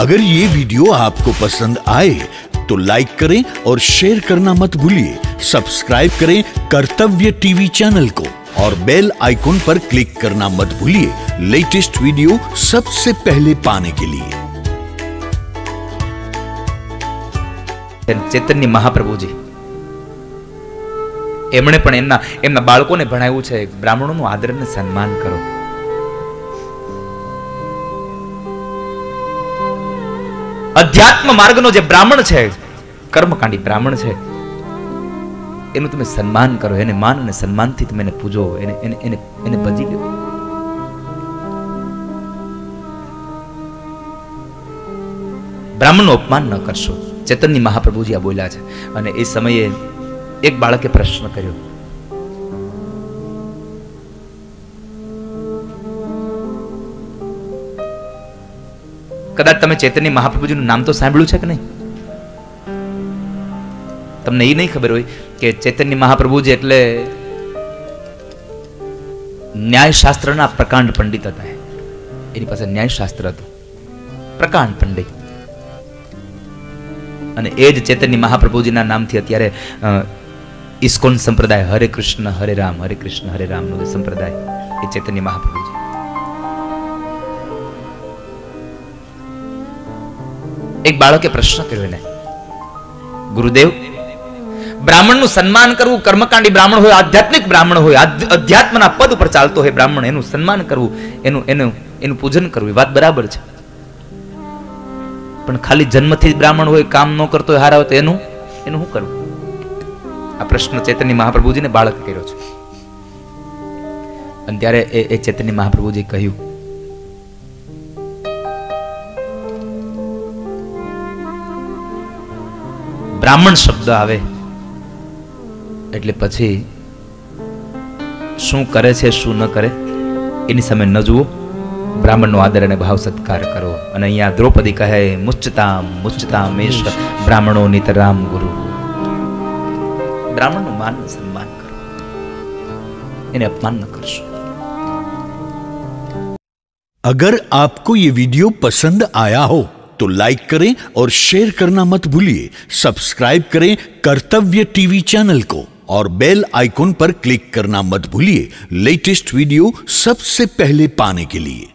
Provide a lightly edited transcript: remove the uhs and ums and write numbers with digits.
अगर ये वीडियो आपको पसंद आए तो लाइक करें और शेयर करना मत भूलिए। सब्सक्राइब करें कर्तव्य टीवी चैनल को और बेल आइकॉन पर क्लिक करना मत भूलिए लेटेस्ट वीडियो सबसे पहले पाने के लिए। चैतन्य महाप्रभुजी एमणे पण एमना बाळकोने भणाव्युं छे ब्राह्मणोनुं आदर ने सन्मान करो। अध्यात्म मार्गनो जे ब्राह्मण छे, कर्मकांडी ब्राह्मण छे, एनु तमे सन्मान करो, एने मान अने सन्मानथी तमे एने पूजो, एने भजी लो। ब्राह्मणनो अपमान न करशो। चैतन्य महाप्रभुजी आ बोल्या छे। अने ए समये एक बाळके प्रश्न कर्यो, कदाच तमे चैतन्य महाप्रभुजीनुं नाम तो सांभळ्युं छे के नहीं? तमने ए नहीं खबर होय के चैतन्य महाप्रभुजी एटले न्यायशास्त्रना प्रकांड पंडित हता। एनी पासे न्यायशास्त्र हतुं, प्रकांड पंडित। अने ए ज चैतन्य महाप्रभुजीना नामथी अत्यारे इस्कोन संप्रदाय हरे कृष्ण हरे राम नो संप्रदाय ए चैतन्य महाप्रभुजी। एक बाळके प्रश्न कर्यो ने, गुरुदेव ब्राह्मण नु सन्मान करवू, कर्मकांडी ब्राह्मण होय, आध्यात्मिक ब्राह्मण होय, अध्यात्मना पद पर चालतो होय ब्राह्मण, एनु सन्मान करवू, एनु पूजन करवू, बात बराबर छे। पण खाली जन्मथी ब्राह्मण होय, काम न करतो हारा होय तो एनु हुं करवू? आ प्रश्न चैतन्य महाप्रभुजी ने बाळक कर्यो छे। अने त्यारे ए चैतन्य महाप्रभुजी कह्युं, ब्राह्मण शब्द आवे एटले पछी शुं करे छे शुं न करे एनी सामे न जुओ, ब्राह्मणनो आदर अने भाव सत्कार करो। अने अहींया द्रौपदी कहे मुच्यतामेष ब्राह्मणो नितराम गुरु। ब्राह्मणनो मान सम्मान करो, एने अपमान न करशो। अगर आपको ये वीडियो पसंद आया हो तो लाइक करें और शेयर करना मत भूलिए। सब्सक्राइब करें कर्तव्य टीवी चैनल को और बेल आइकॉन पर क्लिक करना मत भूलिए लेटेस्ट वीडियो सबसे पहले पाने के लिए।